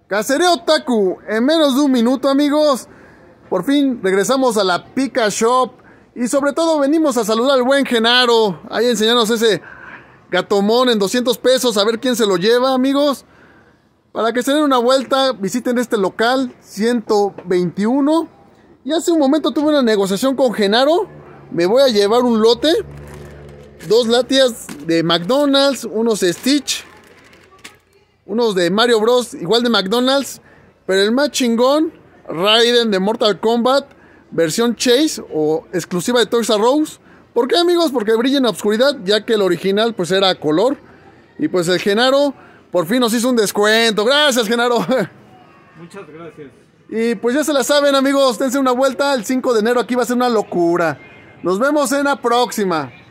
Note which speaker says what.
Speaker 1: Casereo Taku, en menos de un minuto, amigos. Por fin regresamos a la Pika Shop. Y sobre todo venimos a saludar al buen Genaro. Ahí enseñarnos ese gatomón en 200 pesos. A ver quién se lo lleva, amigos. Para que se den una vuelta, visiten este local 121. Y hace un momento tuve una negociación con Genaro. Me voy a llevar un lote. 2 latias de McDonald's, unos Stitch, unos de Mario Bros, igual de McDonald's, pero el más chingón, Raiden de Mortal Kombat, versión Chase o exclusiva de Toys R Us. ¿Por qué, amigos? Porque brilla en la oscuridad, ya que el original pues era a color. Y pues el Genaro por fin nos hizo un descuento. Gracias, Genaro.
Speaker 2: Muchas gracias.
Speaker 1: Y pues ya se la saben, amigos, dense una vuelta. El 5 de enero aquí va a ser una locura. Nos vemos en la próxima.